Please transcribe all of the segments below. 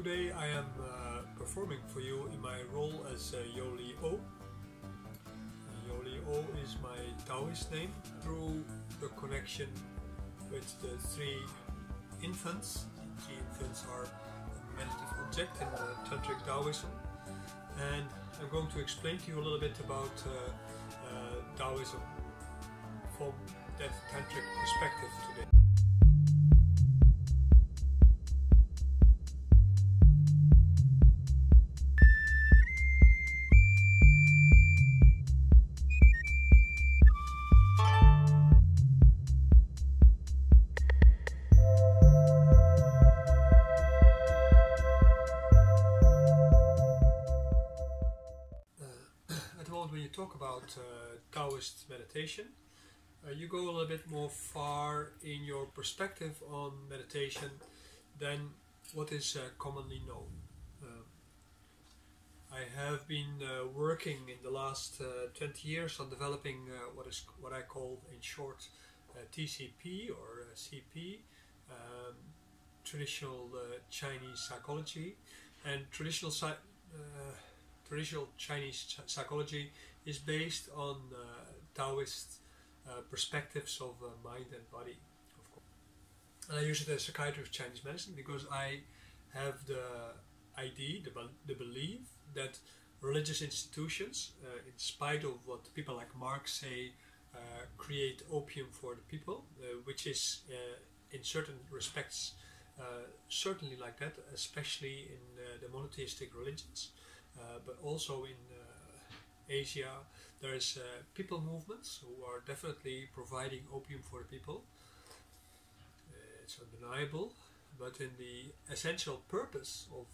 Today I am performing for you in my role as Yoli O. Yoli O is my Taoist name. Through the connection with the three infants. The three infants are a meditative object in Tantric Taoism, and I'm going to explain to you a little bit about Taoism from that Tantric perspective today. When you talk about Taoist meditation, you go a little bit more far in your perspective on meditation than what is commonly known. I have been working in the last 20 years on developing what I call in short TCP or CP, traditional Chinese psychology, and traditional Chinese psychology is based on Taoist perspectives of mind and body, of course. And I use it as psychiatry of Chinese medicine because I have the idea, the belief that religious institutions, in spite of what people like Marx say, create opium for the people, which is in certain respects certainly like that, especially in the monotheistic religions. But also in Asia, there's people movements who are definitely providing opium for the people. It's undeniable, but in the essential purpose of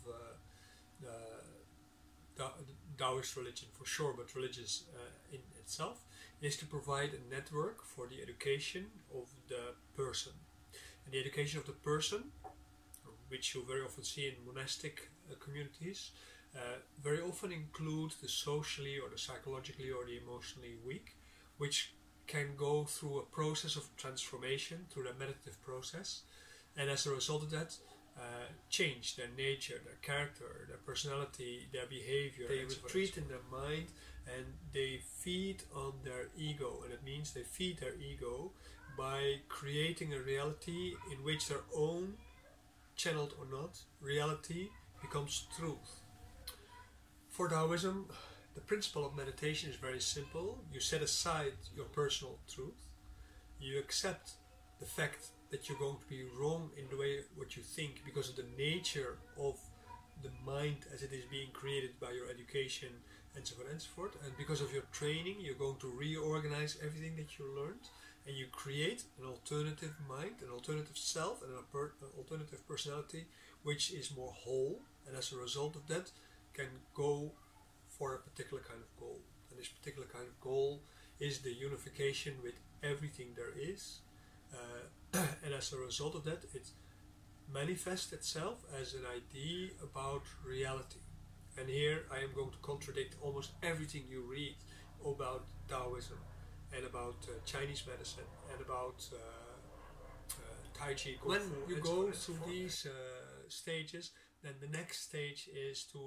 the Taoist religion, for sure, but religious in itself, is to provide a network for the education of the person. And the education of the person, which you very often see in monastic communities, very often include the socially or the psychologically or the emotionally weak, which can go through a process of transformation through the meditative process, and as a result of that change their nature, their character, their personality, their behavior. They retreat in their mind and they feed on their ego, and it means they feed their ego by creating a reality in which their own, channeled or not, reality becomes truth. For Taoism, the principle of meditation is very simple. You set aside your personal truth. You accept the fact that you're going to be wrong in the way what you think because of the nature of the mind as it is being created by your education and so on and so forth. And because of your training, you're going to reorganize everything that you learned, and you create an alternative mind, an alternative self, and an alternative personality which is more whole, and as a result of that can go for a particular kind of goal. And this particular kind of goal is the unification with everything there is, and as a result of that it manifests itself as an idea about reality. And here I am going to contradict almost everything you read about Taoism and about Chinese medicine and about Tai Chi, Kung Fu. When you go through these stages, then the next stage is to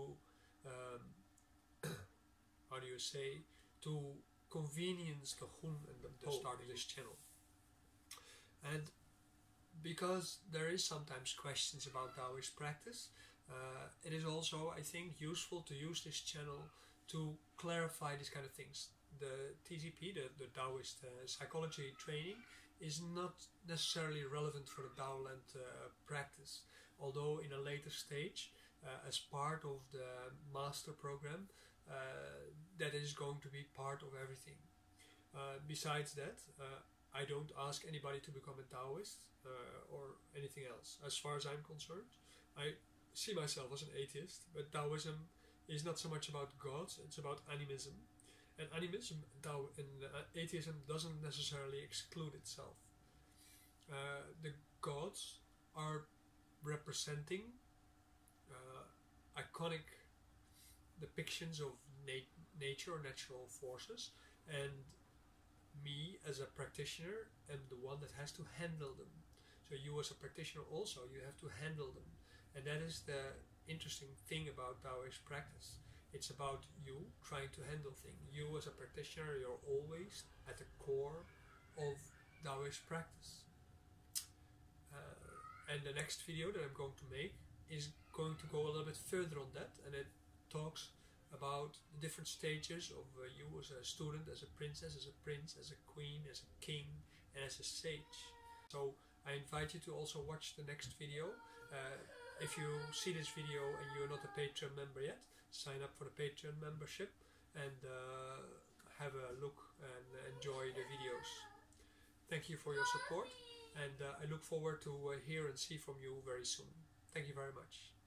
how do you say, to convenience the Hun and the start of this channel. And because there is sometimes questions about Taoist practice, it is also, I think, useful to use this channel to clarify these kind of things. The TCP, the Taoist psychology training, is not necessarily relevant for the Taoland practice, although in a later stage, as part of the master program, that is going to be part of everything. Besides that, I don't ask anybody to become a Taoist or anything else. As far as I'm concerned, I see myself as an atheist, but Taoism is not so much about gods, it's about animism. And animism and atheism doesn't necessarily exclude itself. The gods are representing iconic depictions of nature or natural forces, and me as a practitioner am the one that has to handle them. So you as a practitioner also, you have to handle them. And that is the interesting thing about Taoist practice. It's about you trying to handle things. You as a practitioner, you're always at the core of Taoist practice. And the next video that I'm going to make is going to go a little bit further on that, and it talks about the different stages of you as a student, as a princess, as a prince, as a queen, as a king, and as a sage. So I invite you to also watch the next video. If you see this video and you're not a Patreon member yet, sign up for the Patreon membership and have a look and enjoy the videos. Thank you for your support, and I look forward to hear and see from you very soon. Thank you very much.